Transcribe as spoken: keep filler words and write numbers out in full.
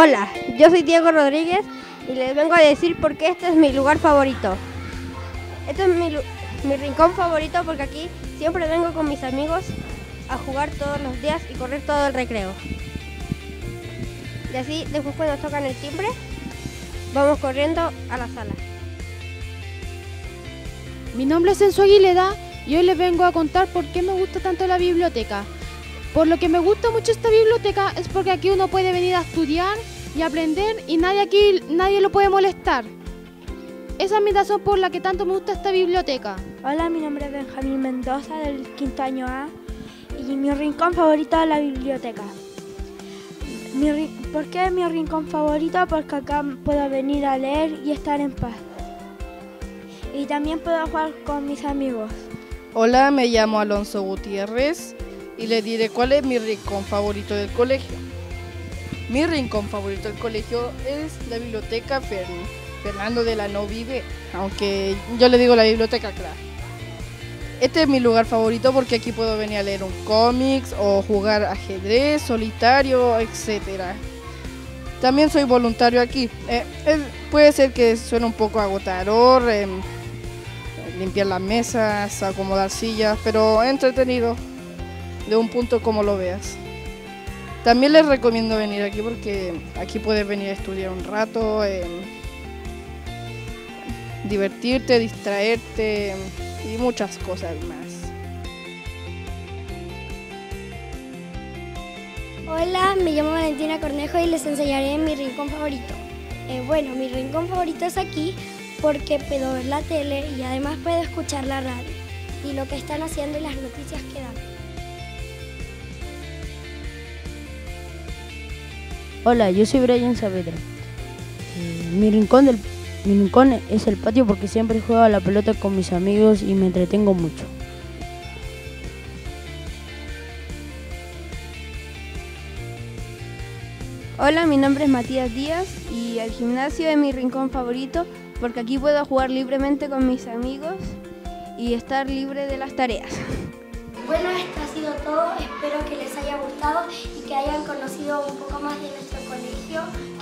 Hola, yo soy Diego Rodríguez y les vengo a decir por qué este es mi lugar favorito. Este es mi, mi rincón favorito porque aquí siempre vengo con mis amigos a jugar todos los días y correr todo el recreo. Y así, después cuando tocan el timbre, vamos corriendo a la sala. Mi nombre es Enzo Aguilera y hoy les vengo a contar por qué me gusta tanto la biblioteca. Por lo que me gusta mucho esta biblioteca es porque aquí uno puede venir a estudiar y aprender y nadie aquí nadie lo puede molestar. Esa es mi razón por la que tanto me gusta esta biblioteca. Hola, mi nombre es Benjamín Mendoza del quinto año A y mi rincón favorito es la biblioteca. Mi, ¿Por qué es mi rincón favorito? Porque acá puedo venir a leer y estar en paz. Y también puedo jugar con mis amigos. Hola, me llamo Alonso Gutiérrez y le diré cuál es mi rincón favorito del colegio. Mi rincón favorito del colegio es la biblioteca Ferni. Fernando Delano vive, aunque yo le digo la biblioteca, claro. Este es mi lugar favorito porque aquí puedo venir a leer un cómics o jugar ajedrez, solitario, etcétera. También soy voluntario aquí. Eh, eh, puede ser que suene un poco agotador, eh, limpiar las mesas, acomodar sillas, pero entretenido, de un punto como lo veas. También les recomiendo venir aquí porque aquí puedes venir a estudiar un rato, eh, divertirte, distraerte y muchas cosas más. Hola, me llamo Valentina Cornejo y les enseñaré mi rincón favorito. Eh, bueno, mi rincón favorito es aquí porque puedo ver la tele y además puedo escuchar la radio y lo que están haciendo y las noticias que dan. Hola, yo soy Brian Saavedra. Eh, mi rincón del Mi rincón es el patio porque siempre juego a la pelota con mis amigos y me entretengo mucho. Hola, mi nombre es Matías Díaz y el gimnasio es mi rincón favorito porque aquí puedo jugar libremente con mis amigos y estar libre de las tareas. Bueno, esto ha sido todo. Espero que les haya gustado y que hayan conocido un poco más de nuestro colegio,